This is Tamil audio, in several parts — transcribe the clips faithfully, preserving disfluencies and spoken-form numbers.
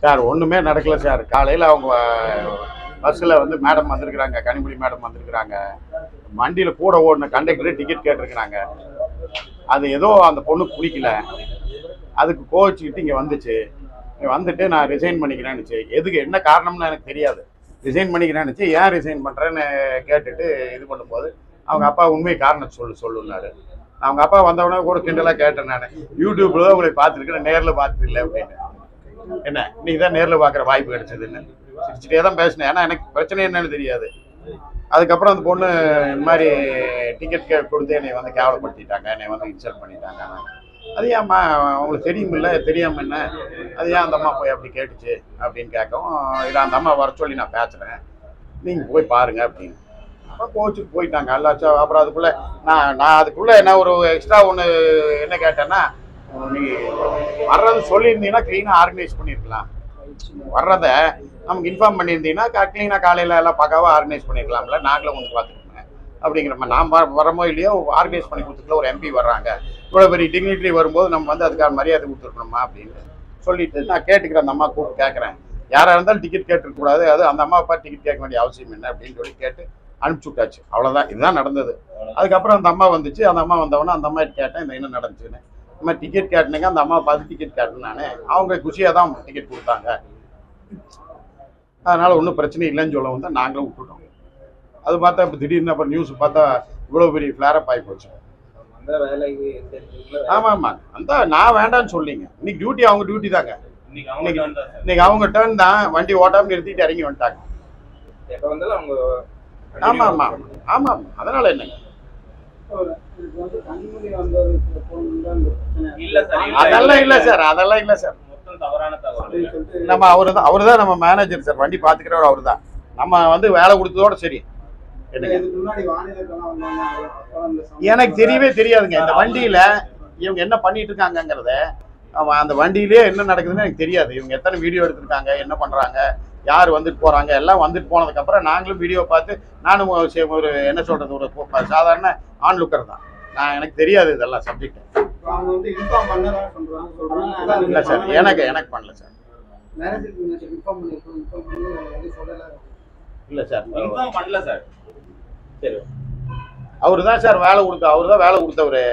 சார் ஒன்றுமே நடக்கல சார். காலையில் அவங்க பஸ்ஸில் வந்து மேடம் வந்திருக்கிறாங்க, கனிமொழி மேடம் வந்திருக்கிறாங்க. வண்டியில் கூட ஓடின கண்டக்டரு டிக்கெட் கேட்டிருக்கிறாங்க. அது ஏதோ அந்த பொண்ணுக்கு பிடிக்கல, அதுக்கு கோவிச்சுக்கிட்டு இங்கே வந்துச்சு. வந்துட்டு நான் ரிசைன் பண்ணிக்கிறேன்னுச்சு. எதுக்கு என்ன காரணம்னு எனக்கு தெரியாது. ரிசைன் பண்ணிக்கிறேன்னுச்சு. ஏன் ரிசைன் பண்ணுறேன்னு கேட்டுட்டு இது பண்ணும்போது அவங்க அப்பா உண்மை காரணம் சொல்லு சொல்லுன்னாரு. அவங்க அப்பா வந்தவொடனே கூட கிண்டலாக கேட்டேன். நான் யூடியூப்ல தான் உங்களை பார்த்துருக்கேன், நேரில் பார்த்தது இல்லை அப்படின்னு. என்ன இன்னைக்கு தான் நேரில் பார்க்குற வாய்ப்பு கிடைச்சதுன்னு சிரிச்சுட்டே தான் பேசினேன். ஏன்னா எனக்கு பிரச்சனை என்னன்னு தெரியாது. அதுக்கப்புறம் அந்த பொண்ணு இந்த மாதிரி டிக்கெட் கே கொடுத்து என்னை வந்து கேவலப்படுத்திட்டாங்க, என்னை வந்து இன்சல்ட் பண்ணிட்டாங்க. அது ஏம்மா அவங்களுக்கு தெரியுமில்ல, தெரியாமல் என்ன அது ஏன் அந்த அம்மா போய் அப்படி கேட்டுச்சு அப்படின்னு கேட்கவும், இல்லை அந்த அம்மா வர சொல்லி நான் பேசுகிறேன், நீங்கள் போய் பாருங்க அப்படின்னு. அப்போ கோச்சுக்கு போயிட்டாங்க எல்லாச்சா. அப்புறம் அதுக்குள்ளே நான் நான் அதுக்குள்ளே என்ன ஒரு எக்ஸ்ட்ரா ஒன்று என்ன கேட்டேன்னா, நீங்கள் வர்றது சொல்லியிருந்தீங்கன்னா க்ளீனாக ஆர்கனைஸ் பண்ணியிருக்கலாம். வர்றதை நமக்கு இன்ஃபார்ம் பண்ணியிருந்தீங்கன்னா க்ளீனாக காலையில் எல்லாம் பக்காவாக ஆர்கனைஸ் பண்ணியிருக்கலாம்ல, நாங்களும் வந்து பார்த்துக்கோங்க அப்படிங்கிற மாதிரி. நாம் வரமோ இல்லையோ ஆர்கனைஸ் பண்ணி கொடுத்துக்கல. ஒரு எம்பி வர்றாங்க, இவ்வளோ பெரிய டிக்னிட்டரி வரும்போது நம்ம வந்து அதுக்கான மரியாதை கொடுத்துருக்கணுமா அப்படின்னு சொல்லிட்டு நான் கேட்டுக்கிறேன். அந்த அம்மா கூப்பிட்டு கேட்குறேன், யாராக இருந்தாலும் டிக்கெட் கேட்டுருக்கூடாது, அது அந்த அம்மா அப்பா டிக்கெட் கேட்க வேண்டிய அவசியம் என்ன அப்படின்னு சொல்லி கேட்டு அனுப்பிச்சி விட்டாச்சு. அவ்வளோதான், இதுதான் நடந்தது. அதுக்கப்புறம் அந்த அம்மா வந்துச்சு. அந்த அம்மா வந்தவொடனே அந்த அம்மா கேட்டேன், இந்த என்ன நடந்துச்சுன்னு. இந்த மாதிரி டிக்கெட் கேட்டுனுங்க, அந்த அம்மா பார்த்து டிக்கெட் கேட்டேன் நான். அவங்க குஷியாக தான் டிக்கெட் கொடுத்தாங்க, அதனால் ஒன்றும் பிரச்சனை இல்லைன்னு சொல்ல வந்து நாங்களும் விட்டுட்டோம். அது பார்த்தா இப்போ திடீர்னு அப்புறம் நியூஸ் பார்த்தா இவ்வளோ பெரிய ஃப்ளேரப் ஆகி போச்சு. ஆமாம் ஆமாம், அந்த நான் வேண்டான்னு சொல்லிங்க. இன்னைக்கு டியூட்டி அவங்க டியூட்டி தாங்க. இன்னைக்கு இன்னைக்கு அவங்க டேர்ன் தான். வண்டி ஓட்டாமல் நிறுத்திட்டு இறங்கி வந்துட்டாங்க. ஆமாம் ஆமாம் ஆமாம், அதனால என்னங்க அதெல்லாம் இல்லை சார், அதெல்லாம் இல்லை சார். நம்ம அவரு தான் அவரு தான் நம்ம மேனேஜர் சார், வண்டி பார்த்துக்கிறவர் அவரு தான். நம்ம வந்து வேலை கொடுத்ததோட சரி. எனக்கு தெரியவே தெரியாதுங்க இந்த வண்டியில இவங்க என்ன பண்ணிட்டு இருக்காங்கிறத. அந்த வண்டியிலேயே என்ன நடக்குதுன்னு எனக்கு தெரியாது. இவங்க எத்தனை வீடியோ எடுத்திருக்காங்க, என்ன பண்றாங்க, யார் வந்துட்டு போறாங்க, எல்லாம் வந்துட்டு போனதுக்கு அப்புறம் நாங்களும் வீடியோ பார்த்து நானும் ஒரு என்ன சொல்றது, ஒரு சாதாரண ஆன் லுக்கர் தான். நான் எனக்கு தெரியாது இதெல்லாம் சப்ஜெக்ட். இல்லை சார், எனக்கு எனக்கு பண்ணல சார். இல்லை சார், பண்ணல சார். சரி, அவரு தான் சார் வேலை கொடுத்த அவரு தான் வேலை கொடுத்தவரு.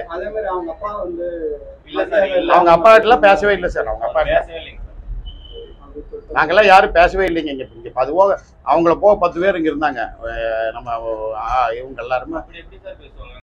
அவங்க அப்பா கிட்டலாம் பேசவே இல்லை சார். அவங்க அப்பா நாங்கெல்லாம் யாரும் பேசவே இல்லைங்க. இங்க இங்க அதுவாக அவங்கள போக பத்து பேர் இங்க இருந்தாங்க. நம்ம இவங்க எல்லாருமே